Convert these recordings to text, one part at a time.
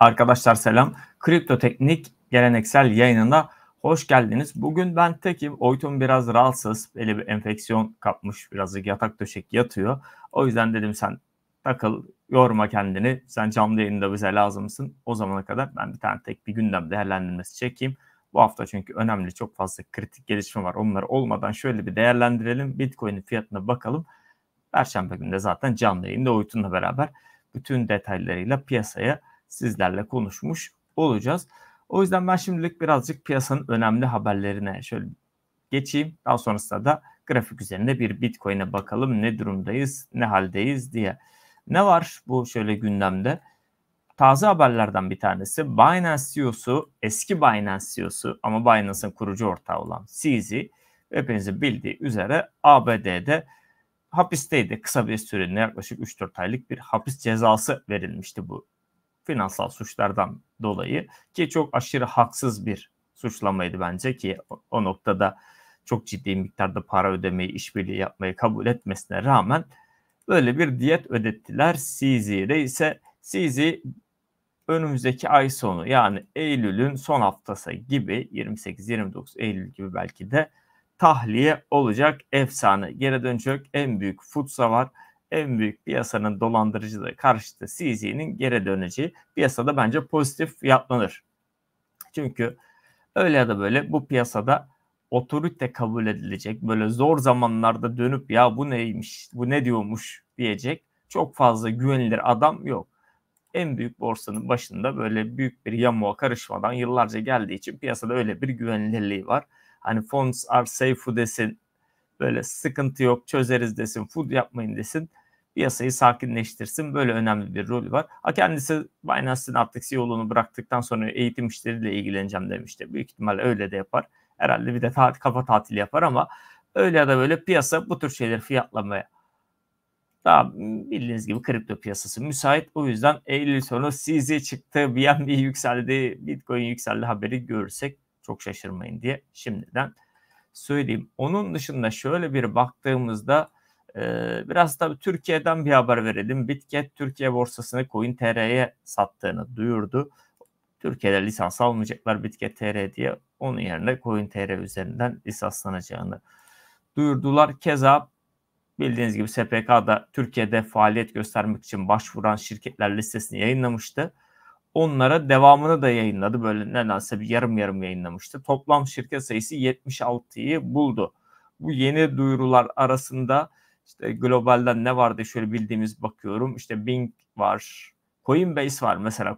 Arkadaşlar selam. Kripto Teknik geleneksel yayınına hoş geldiniz. Bugün ben tekim. Oytun biraz rahatsız. Böyle bir enfeksiyon kapmış. Birazcık yatak döşek yatıyor. O yüzden dedim sen takıl, yorma kendini. Sen canlı yayında bize lazımsın. O zamana kadar ben bir tane tek bir gündem değerlendirmesi çekeyim. Bu hafta çünkü önemli çok fazla kritik gelişme var. Onları olmadan şöyle bir değerlendirelim. Bitcoin'in fiyatına bakalım. Perşembe günü de zaten canlı yayında Oytun'la beraber bütün detaylarıyla piyasaya sizlerle konuşmuş olacağız. O yüzden ben şimdilik birazcık piyasanın önemli haberlerine şöyle geçeyim. Daha sonrasında da grafik üzerinde bir Bitcoin'e bakalım ne durumdayız, ne haldeyiz diye. Ne var bu şöyle gündemde? Taze haberlerden bir tanesi Binance CEO'su, eski Binance CEO'su ama Binance'ın kurucu ortağı olan CZ, hepinizin bildiği üzere ABD'de hapisteydi. Kısa bir süreliğine yaklaşık 3-4 aylık bir hapis cezası verilmişti bu finansal suçlardan dolayı ki çok aşırı haksız bir suçlamaydı bence ki o noktada çok ciddi miktarda para ödemeyi, işbirliği yapmayı kabul etmesine rağmen böyle bir diyet ödettiler CZ'ye ise CZ önümüzdeki ay sonu yani Eylül'ün son haftası gibi 28-29 Eylül gibi belki de tahliye olacak, efsane geri dönecek. En büyük futsa var. En büyük piyasanın dolandırıcılığı karşıtı CZ'nin geri döneceği piyasada bence pozitif fiyatlanır. Çünkü öyle ya da böyle bu piyasada otorite kabul edilecek, böyle zor zamanlarda dönüp ya bu neymiş, bu ne diyormuş diyecek çok fazla güvenilir adam yok. En büyük borsanın başında böyle büyük bir yamuğa karışmadan yıllarca geldiği için piyasada öyle bir güvenilirliği var. Hani funds are safe desin, böyle sıkıntı yok çözeriz desin, food yapmayın desin, piyasayı sakinleştirsin. Böyle önemli bir rolü var. Kendisi Binance'in artık CEO'luğunu bıraktıktan sonra eğitim işleriyle ilgileneceğim demişti. Büyük ihtimalle öyle de yapar. Herhalde bir de kafa tatili yapar ama öyle ya da böyle piyasa bu tür şeyleri fiyatlamaya daha bildiğiniz gibi kripto piyasası müsait. O yüzden Eylül sonu CZ çıktı, BNB yükseldi, Bitcoin yükseldi haberi görürsek çok şaşırmayın diye şimdiden söyleyeyim. Onun dışında şöyle bir baktığımızda biraz tabii Türkiye'den bir haber verelim. Bitget Türkiye borsasını CoinTR'ye sattığını duyurdu. Türkiye'de lisans almayacaklar Bitget.tr diye. Onun yerine CoinTR üzerinden lisanslanacağını duyurdular. Keza bildiğiniz gibi SPK'da Türkiye'de faaliyet göstermek için başvuran şirketler listesini yayınlamıştı. Onlara devamını da yayınladı. Böyle nedense bir yarım yarım yayınlamıştı. Toplam şirket sayısı 76'yı buldu. Bu yeni duyurular arasında işte globalden ne vardı şöyle bildiğimiz bakıyorum. İşte Bing var, Coinbase var mesela.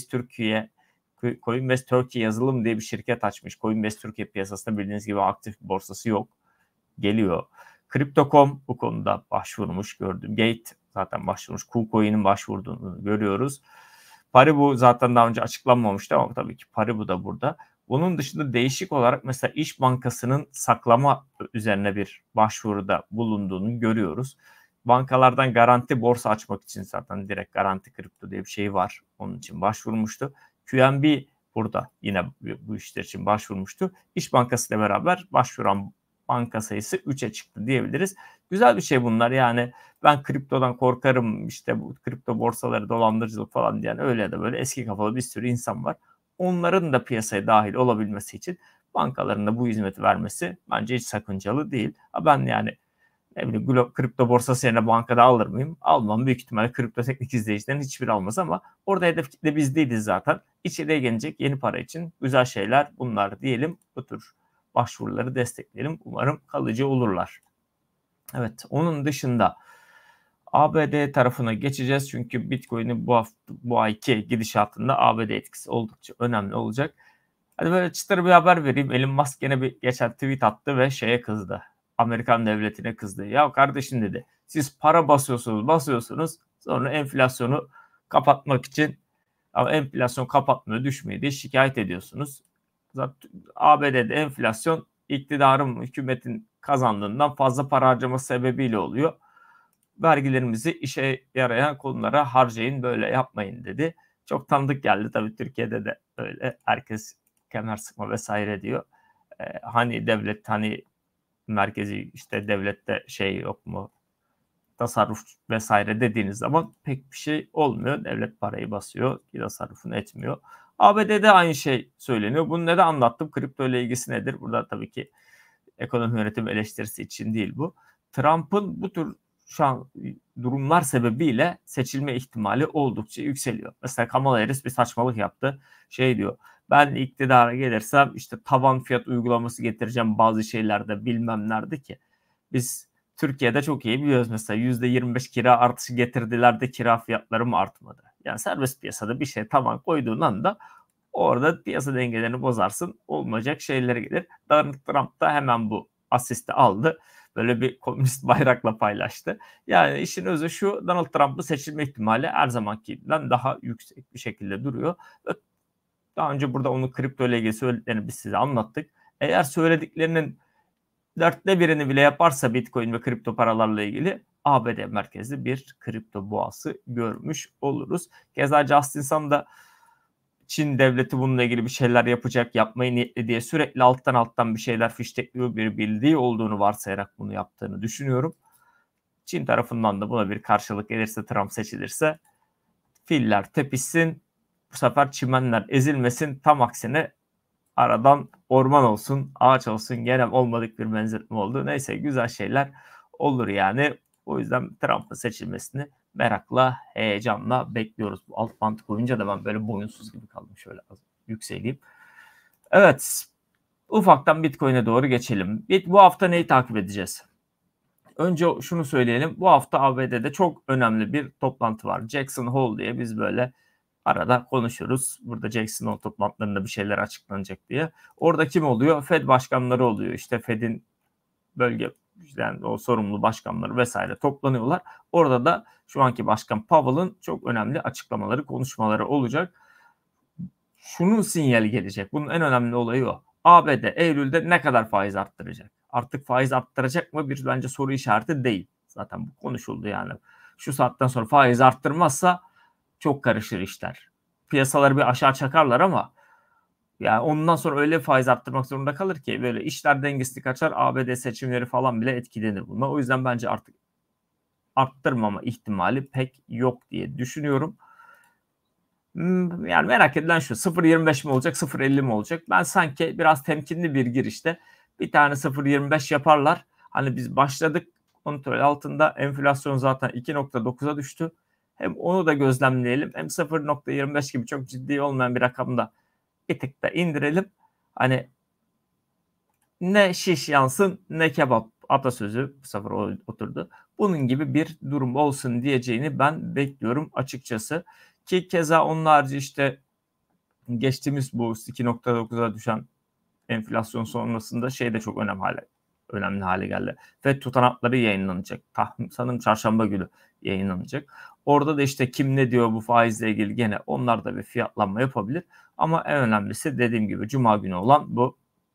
Coinbase Turkey yazılım diye bir şirket açmış. Coinbase Türkiye piyasasında bildiğiniz gibi aktif bir borsası yok. Geliyor. Crypto.com bu konuda başvurmuş gördüm. Gate zaten başvurmuş. KuCoin'in başvurduğunu görüyoruz. Paribu zaten daha önce açıklanmamıştı ama tabii ki Paribu da burada. Bunun dışında değişik olarak mesela İş Bankası'nın saklama üzerine bir başvuruda bulunduğunu görüyoruz. Bankalardan garanti borsa açmak için zaten direkt garanti kripto diye bir şey var. Onun için başvurmuştu. QNB burada yine bu işler için başvurmuştu. İş Bankası ile beraber başvuran banka sayısı 3'e çıktı diyebiliriz. Güzel bir şey bunlar yani ben kriptodan korkarım işte bu kripto borsaları dolandırıcılık falan diyen öyle ya da böyle eski kafalı bir sürü insan var. Onların da piyasaya dahil olabilmesi için bankaların da bu hizmeti vermesi bence hiç sakıncalı değil. Ben yani ne bileyim kripto borsası yerine bankada alır mıyım? Almam. Büyük ihtimalle kripto teknik izleyicilerin hiçbiri almaz ama orada hedef kitle biz değiliz zaten. İçeriye gelecek yeni para için güzel şeyler bunlar diyelim. Bu tür başvuruları destekleyelim. Umarım kalıcı olurlar. Evet, onun dışında ABD tarafına geçeceğiz. Çünkü Bitcoin'in bu ayki gidişatında ABD etkisi oldukça önemli olacak. Hadi böyle çıtır bir haber vereyim. Elon Musk gene bir geçen tweet attı ve şeye kızdı. Amerikan devletine kızdı. Ya kardeşim dedi. Siz para basıyorsunuz. Sonra enflasyonu kapatmak için ama enflasyon kapatmıyor, düşmüyor diye şikayet ediyorsunuz. Zaten ABD'de enflasyon iktidarın, hükümetin kazandığından fazla para harcaması sebebiyle oluyor. Vergilerimizi işe yarayan konulara harcayın, böyle yapmayın dedi. Çok tanıdık geldi tabii Türkiye'de de öyle. Herkes kemer sıkma vesaire diyor. Hani devlet, hani merkezi işte devlette şey yok mu? tasarruf vesaire dediğiniz zaman pek bir şey olmuyor. Devlet parayı basıyor, tasarrufunu etmiyor. ABD'de aynı şey söyleniyor. Bunu neden anlattım? Kripto ile ilgisi nedir? Burada tabii ki ekonomi yönetimi eleştirisi için değil bu. Trump'ın bu tür şu an durumlar sebebiyle seçilme ihtimali oldukça yükseliyor. Mesela Kamala Harris bir saçmalık yaptı. Şey diyor, ben iktidara gelirsem işte tavan fiyat uygulaması getireceğim bazı şeylerde bilmem nerede ki. Biz Türkiye'de çok iyi biliyoruz, mesela %25 kira artışı getirdiler de kira fiyatları mı artmadı? Yani serbest piyasada bir şey tavan koyduğun anda orada piyasa dengelerini bozarsın. Olmayacak şeylere gelir. Donald Trump da hemen bu asisti aldı. Böyle bir komünist bayrakla paylaştı. Yani işin özü şu, Donald Trump'ın seçilme ihtimali her zamankinden daha yüksek bir şekilde duruyor. Daha önce burada onun kripto ile ilgili söylediklerini biz size anlattık. Eğer söylediklerinin 1/4'ünü bile yaparsa Bitcoin ve kripto paralarla ilgili ABD merkezli bir kripto boğası görmüş oluruz. Keza Justin Sun da Çin devleti bununla ilgili bir şeyler yapacak, yapmayı niyetli diye sürekli alttan bir şeyler fiştekliyor, bir bildiği olduğunu varsayarak bunu yaptığını düşünüyorum. Çin tarafından da buna bir karşılık gelirse, Trump seçilirse filler tepişsin, bu sefer çimenler ezilmesin, tam aksine aradan orman olsun, ağaç olsun, gene olmadık bir benzetme oldu. Neyse, güzel şeyler olur yani. O yüzden Trump'ın seçilmesini merakla, heyecanla bekliyoruz. Bu alt bant koyunca da ben böyle boyunsuz gibi kaldım. Şöyle az yükseleyim. Evet, ufaktan Bitcoin'e doğru geçelim. Bu hafta neyi takip edeceğiz? Önce şunu söyleyelim. Bu hafta ABD'de çok önemli bir toplantı var. Jackson Hole diye biz böyle arada konuşuruz. Burada Jackson Hole toplantılarında bir şeyler açıklanacak diye. Orada kim oluyor? Fed başkanları oluyor. İşte Fed'in bölge, yani o sorumlu başkanları vesaire toplanıyorlar. Orada da şu anki başkan Powell'ın çok önemli açıklamaları, konuşmaları olacak. Şunun sinyali gelecek. Bunun en önemli olayı o. ABD Eylül'de ne kadar faiz arttıracak? Artık faiz arttıracak mı? Bir bence soru işareti değil. Zaten bu konuşuldu yani. Şu saatten sonra faiz arttırmazsa çok karışır işler. Piyasaları bir aşağı çakarlar ama yani ondan sonra öyle faiz arttırmak zorunda kalır ki böyle işler dengesi kaçar, ABD seçimleri falan bile etkilenir bununla. O yüzden bence artık arttırmama ihtimali pek yok diye düşünüyorum. Yani merak edilen şu, 0.25 mi olacak, 0.50 mi olacak? Ben sanki biraz temkinli bir girişte bir tane 0.25 yaparlar. Hani biz başladık, kontrol altında, enflasyon zaten 2.9'a düştü. Hem onu da gözlemleyelim, hem 0.25 gibi çok ciddi olmayan bir rakamda bir tık da indirelim. Hani ne şiş yansın ne kebap atasözü bu sefer oturdu. Bunun gibi bir durum olsun diyeceğini ben bekliyorum açıkçası. Ki keza onun harici işte geçtiğimiz bu 2.9'a düşen enflasyon sonrasında şey de çok önemli hale geldi. FED tutanakları yayınlanacak. Sanırım çarşamba günü yayınlanacak. Orada da işte kim ne diyor bu faizle ilgili, gene onlar da bir fiyatlanma yapabilir. Ama en önemlisi dediğim gibi Cuma günü olan bu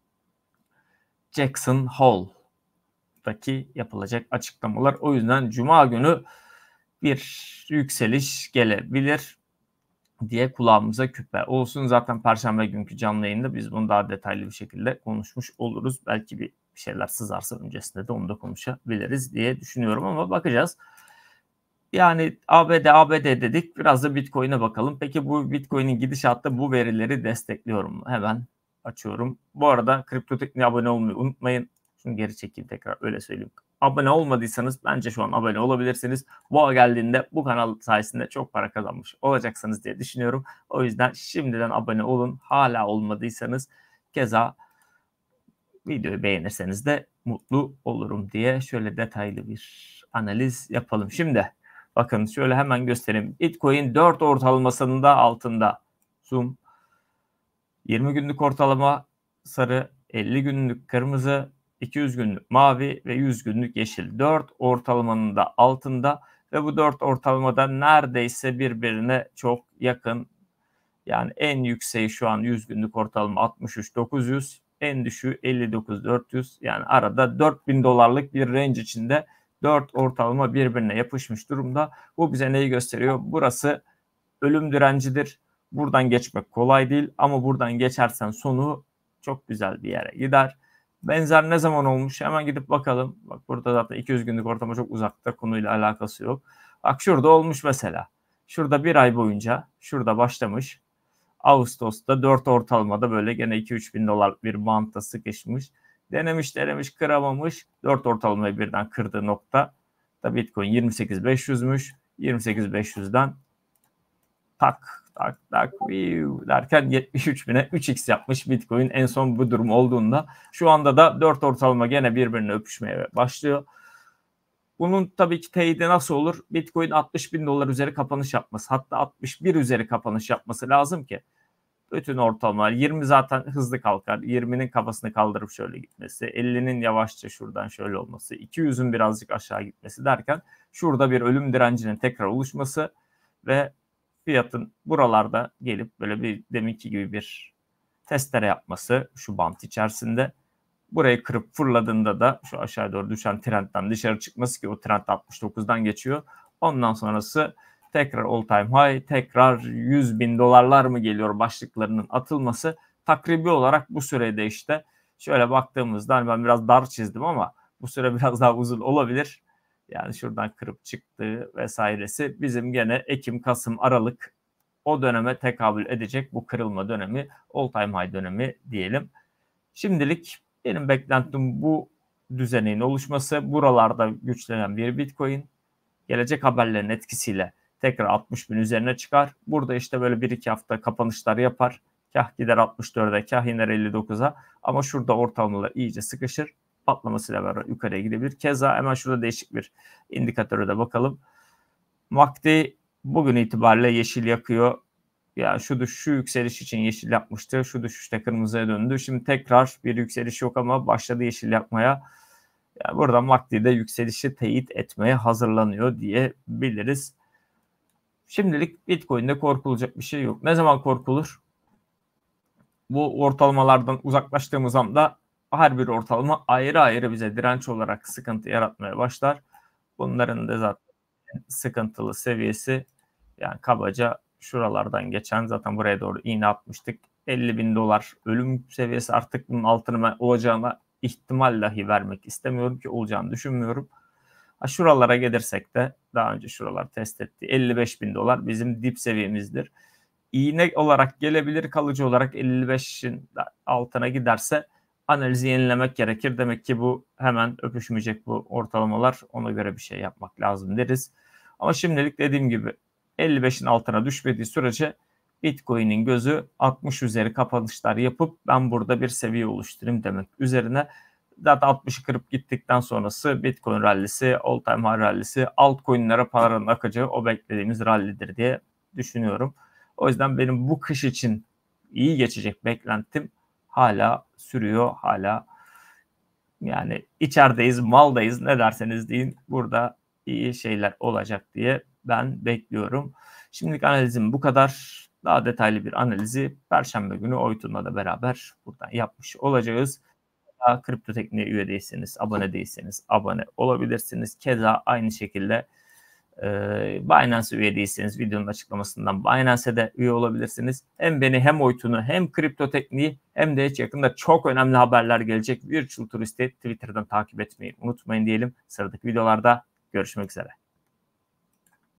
Jackson Hole'daki yapılacak açıklamalar. O yüzden Cuma günü bir yükseliş gelebilir diye kulağımıza küpe olsun. Zaten Perşembe günkü canlı yayında biz bunu daha detaylı bir şekilde konuşmuş oluruz. Belki bir şeyler sızarsa öncesinde de onu da konuşabiliriz diye düşünüyorum ama bakacağız. Yani ABD dedik, biraz da Bitcoin'e bakalım. Peki bu Bitcoin'in gidişatta bu verileri destekliyor mu? Hemen açıyorum. Bu arada Kripto Tekniğe abone olmayı unutmayın. Şunu geri çekeyim, tekrar öyle söyleyeyim. Abone olmadıysanız bence şu an abone olabilirsiniz. Boğa geldiğinde bu kanal sayesinde çok para kazanmış olacaksınız diye düşünüyorum. O yüzden şimdiden abone olun. Hala olmadıysanız keza videoyu beğenirseniz de mutlu olurum diye şöyle detaylı bir analiz yapalım. Şimdi bakın şöyle hemen göstereyim. Bitcoin 4 ortalamasının da altında. Zoom. 20 günlük ortalama sarı, 50 günlük kırmızı, 200 günlük mavi ve 100 günlük yeşil. 4 ortalamanın da altında ve bu 4 ortalamada neredeyse birbirine çok yakın. Yani en yükseği şu an 100 günlük ortalama 63.900, en düşüğü 59.400. Yani arada 4.000 dolarlık bir range içinde 4 ortalama birbirine yapışmış durumda. Bu bize neyi gösteriyor? Burası ölüm direncidir. Buradan geçmek kolay değil ama buradan geçersen sonu çok güzel bir yere gider. Benzer ne zaman olmuş? Hemen gidip bakalım. Bak burada zaten 200 günlük ortalama çok uzakta. Konuyla alakası yok. Bak şurada olmuş mesela. Şurada bir ay boyunca şurada başlamış. Ağustos'ta 4 ortalamada böyle gene 2-3 bin dolar bir bantta sıkışmış. Denemiş kıramamış. 4 ortalamayı birden kırdığı nokta da Bitcoin 28.500'müş. 28.500'den tak derken 73 bine 3x yapmış Bitcoin en son bu durum olduğunda. Şu anda da 4 ortalama gene birbirine öpüşmeye başlıyor. Bunun tabii ki teyidi nasıl olur? Bitcoin 60 bin dolar üzeri kapanış yapması, hatta 61 üzeri kapanış yapması lazım ki bütün ortalamalar 20 zaten hızlı kalkar. 20'nin kafasını kaldırıp şöyle gitmesi, 50'nin yavaşça şuradan şöyle olması, 200'ün birazcık aşağı gitmesi derken şurada bir ölüm direncinin tekrar oluşması ve fiyatın buralarda gelip böyle bir deminki gibi bir testere yapması şu bant içerisinde. Burayı kırıp fırladığında da şu aşağı doğru düşen trendten dışarı çıkması ki o trend 69'dan geçiyor. Ondan sonrası tekrar all time high, tekrar 100 bin dolarlar mı geliyor başlıklarının atılması. Takribi olarak bu sürede işte şöyle baktığımızda hani ben biraz dar çizdim ama bu süre biraz daha uzun olabilir. Yani şuradan kırıp çıktığı vesairesi bizim gene Ekim, Kasım, Aralık o döneme tekabül edecek bu kırılma dönemi, all time high dönemi diyelim. Şimdilik benim beklentim bu düzenin oluşması. Buralarda güçlenen bir Bitcoin gelecek haberlerin etkisiyle tekrar 60 bin üzerine çıkar. Burada işte böyle 1-2 hafta kapanışlar yapar. Kah gider 64'e, kah iner 59'a. Ama şurada ortalamalar iyice sıkışır. Patlamasıyla beraber yukarıya gidebilir. Keza hemen şurada değişik bir indikatöre de bakalım. MACD bugün itibariyle yeşil yakıyor. Yani şu yükseliş için yeşil yapmıştı. Şu düşüşte kırmızıya döndü. Şimdi tekrar bir yükseliş yok ama başladı yeşil yapmaya. Yani buradan MACD'de yükselişi teyit etmeye hazırlanıyor diyebiliriz. Şimdilik Bitcoin'de korkulacak bir şey yok. Ne zaman korkulur? Bu ortalamalardan uzaklaştığımız anda her bir ortalama ayrı ayrı bize direnç olarak sıkıntı yaratmaya başlar. Bunların da zaten sıkıntılı seviyesi yani kabaca şuralardan geçen zaten buraya doğru iğne atmıştık. 50 bin dolar ölüm seviyesi, artık bunun altına olacağına ihtimal dahi vermek istemiyorum ki olacağını düşünmüyorum. Şuralara gelirsek de daha önce şuralar test etti. 55 bin dolar bizim dip seviyemizdir. İğne olarak gelebilir, kalıcı olarak 55'in altına giderse analizi yenilemek gerekir. Demek ki bu hemen öpüşmeyecek bu ortalamalar, ona göre bir şey yapmak lazım deriz. Ama şimdilik dediğim gibi 55'in altına düşmediği sürece Bitcoin'in gözü 60 üzeri kapanışlar yapıp ben burada bir seviye oluşturayım demek üzerine. Zaten 60'ı kırıp gittikten sonrası Bitcoin rallisi, all time high rallisi, altcoin'lere paranın akacağı o beklediğimiz rallidir diye düşünüyorum. O yüzden benim bu kış için iyi geçecek beklentim hala sürüyor. Hala yani içerideyiz, maldayız, ne derseniz deyin, burada iyi şeyler olacak diye ben bekliyorum. Şimdilik analizim bu kadar. Daha detaylı bir analizi Perşembe günü Oytun'la da beraber buradan yapmış olacağız. Daha Kripto Tekniğe üye değilseniz, abone değilseniz abone olabilirsiniz. Keza aynı şekilde Binance üye değilseniz videonun açıklamasından Binance'e de üye olabilirsiniz. Hem beni hem Oytun'u hem Kripto Tekniği hem de hiç yakında çok önemli haberler gelecek Virtual Turist'i Twitter'dan takip etmeyi unutmayın diyelim. Sıradaki videolarda görüşmek üzere.